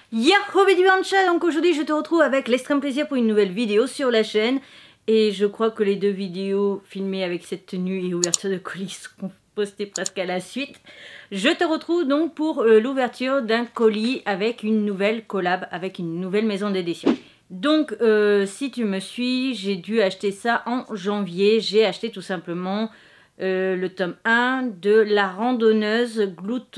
Yahoo Bidibancha, donc aujourd'hui je te retrouve avec l'extrême plaisir pour une nouvelle vidéo sur la chaîne. Et je crois que les deux vidéos filmées avec cette tenue et ouverture de colis seront postées presque à la suite. Je te retrouve donc pour l'ouverture d'un colis avec une nouvelle collab, avec une nouvelle maison d'édition. Donc si tu me suis, j'ai dû acheter ça en janvier. J'ai acheté tout simplement le tome 1 de La Randonneuse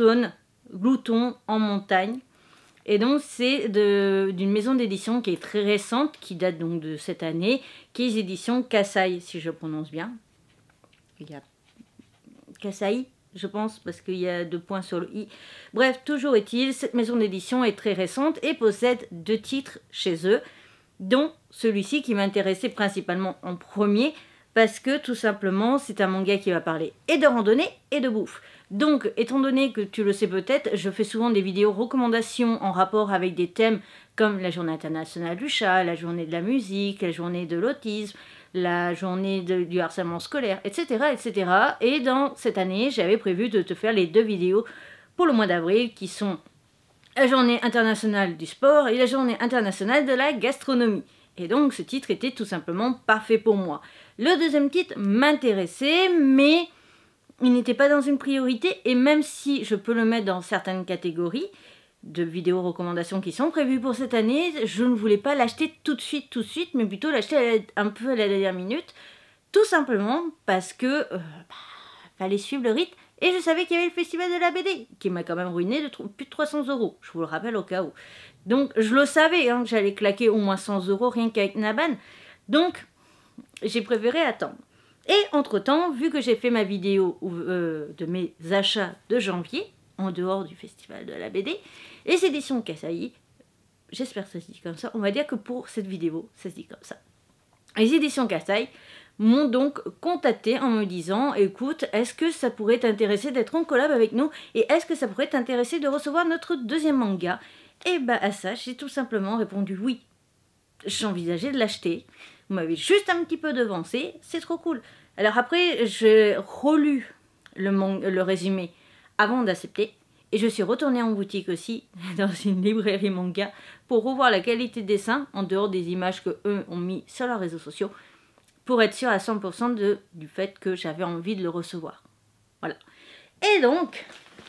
Glouton en montagne. Et donc c'est d'une maison d'édition qui est très récente, qui date donc de cette année, qui est les éditions Kassai, si je prononce bien. Il y a Kassai, je pense, parce qu'il y a 2 points sur le i. Bref, toujours est-il, cette maison d'édition est très récente et possède 2 titres chez eux, dont celui-ci qui m'intéressait principalement en premier, parce que tout simplement c'est un manga qui va parler et de randonnée et de bouffe. Donc étant donné que tu le sais peut-être, je fais souvent des vidéos recommandations en rapport avec des thèmes comme la journée internationale du chat, la journée de la musique, la journée de l'autisme, la journée du harcèlement scolaire, etc., etc. Et dans cette année, j'avais prévu de te faire les 2 vidéos pour le mois d'avril qui sont la journée internationale du sport et la journée internationale de la gastronomie. Et donc ce titre était tout simplement parfait pour moi. Le deuxième titre m'intéressait, mais il n'était pas dans une priorité, et même si je peux le mettre dans certaines catégories de vidéos recommandations qui sont prévues pour cette année, je ne voulais pas l'acheter tout de suite, mais plutôt l'acheter un peu à la dernière minute, tout simplement parce que fallait suivre le rythme, et je savais qu'il y avait le festival de la BD, qui m'a quand même ruiné de plus de 300 €, je vous le rappelle au cas où. Donc je le savais, que j'allais claquer au moins 100 € rien qu'avec Naban, donc j'ai préféré attendre. Et entre-temps, vu que j'ai fait ma vidéo de mes achats de janvier, en dehors du festival de la BD, les éditions Kassai, j'espère que ça se dit comme ça, on va dire que pour cette vidéo, ça se dit comme ça. Les éditions Kassai m'ont donc contacté en me disant, écoute, est-ce que ça pourrait t'intéresser d'être en collab avec nous, et est-ce que ça pourrait t'intéresser de recevoir notre 2e manga? Et bah à ça, j'ai tout simplement répondu oui. J'envisageais de l'acheter. Vous m'avez juste un petit peu devancé, c'est trop cool. Alors après, j'ai relu le résumé avant d'accepter. Et je suis retournée en boutique aussi, dans une librairie manga, pour revoir la qualité de dessin, en dehors des images que eux ont mis sur leurs réseaux sociaux, pour être sûre à 100% du fait que j'avais envie de le recevoir. Voilà. Et donc,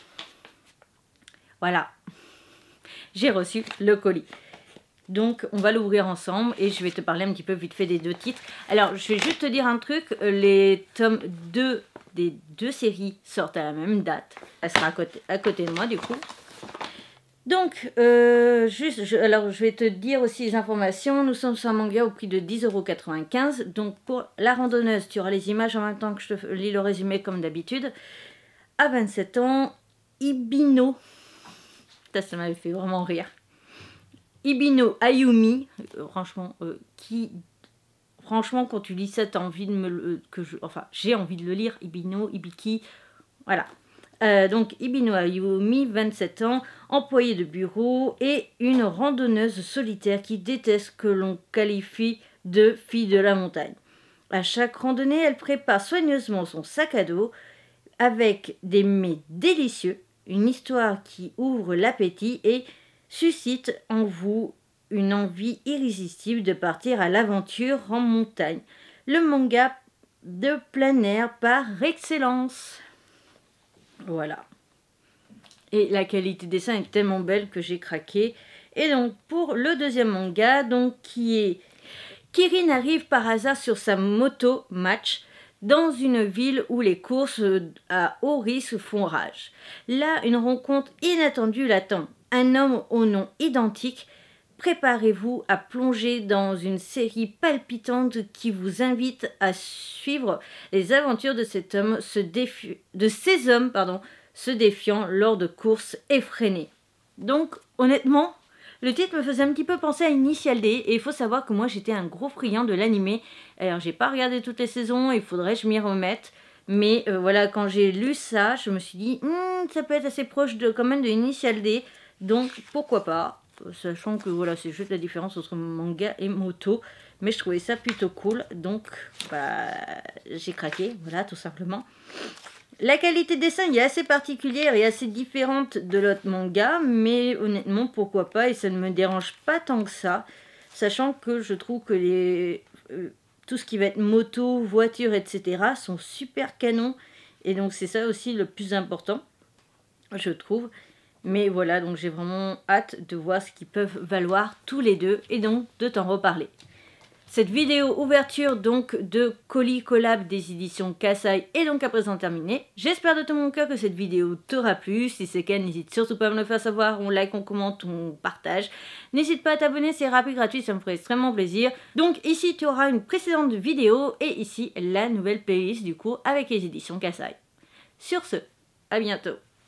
voilà, j'ai reçu le colis. Donc on va l'ouvrir ensemble et je vais te parler un petit peu vite fait des 2 titres. Alors je vais juste te dire un truc, les tomes 2 des 2 séries sortent à la même date. Elle sera à côté de moi du coup. Donc alors je vais te dire aussi les informations. Nous sommes sur un manga au prix de 10,95 €. Donc pour La Randonneuse, tu auras les images en même temps que je te lis le résumé comme d'habitude. À 27 ans, Ibino. Ça m'avait fait vraiment rire. Ibino Ayumi, franchement, franchement, quand tu lis ça, t'as envie de j'ai envie de le lire. Ibino, Ibiki, voilà. Donc, Ibino Ayumi, 27 ans, employée de bureau et une randonneuse solitaire qui déteste que l'on qualifie de fille de la montagne. À chaque randonnée, elle prépare soigneusement son sac à dos avec des mets délicieux, une histoire qui ouvre l'appétit et suscite en vous une envie irrésistible de partir à l'aventure en montagne. Le manga de plein air par excellence. Voilà. Et la qualité de dessin est tellement belle que j'ai craqué. Et donc pour le 2e manga, donc qui est Kirin arrive par hasard sur sa moto match dans une ville où les courses à haut risque font rage. Là, une rencontre inattendue l'attend. Un homme au nom identique. Préparez-vous à plonger dans une série palpitante qui vous invite à suivre les aventures de ces hommes se défiant lors de courses effrénées. Donc, honnêtement, le titre me faisait un petit peu penser à Initial D, et il faut savoir que moi j'étais un gros friand de l'animé. Alors j'ai pas regardé toutes les saisons, il faudrait que je m'y remette. Mais voilà, quand j'ai lu ça, je me suis dit, ça peut être assez proche quand même de Initial D. Donc pourquoi pas, sachant que voilà, c'est juste la différence entre manga et moto. Mais je trouvais ça plutôt cool, donc j'ai craqué, voilà, tout simplement. La qualité de dessin est assez particulière et assez différente de l'autre manga, mais honnêtement, pourquoi pas, et ça ne me dérange pas tant que ça, sachant que je trouve que tout ce qui va être moto, voiture, etc. sont super canons, et donc c'est ça aussi le plus important, je trouve. Mais voilà, donc j'ai vraiment hâte de voir ce qu'ils peuvent valoir tous les deux, et donc de t'en reparler. Cette vidéo ouverture donc de colis collab des éditions Kasai est donc à présent terminée. J'espère de tout mon cœur que cette vidéo t'aura plu. Si c'est le cas, n'hésite surtout pas à me le faire savoir. On like, on commente, on partage. N'hésite pas à t'abonner, c'est rapide, gratuit, ça me ferait extrêmement plaisir. Donc ici, tu auras une précédente vidéo et ici, la nouvelle playlist du coup avec les éditions Kasai. Sur ce, à bientôt.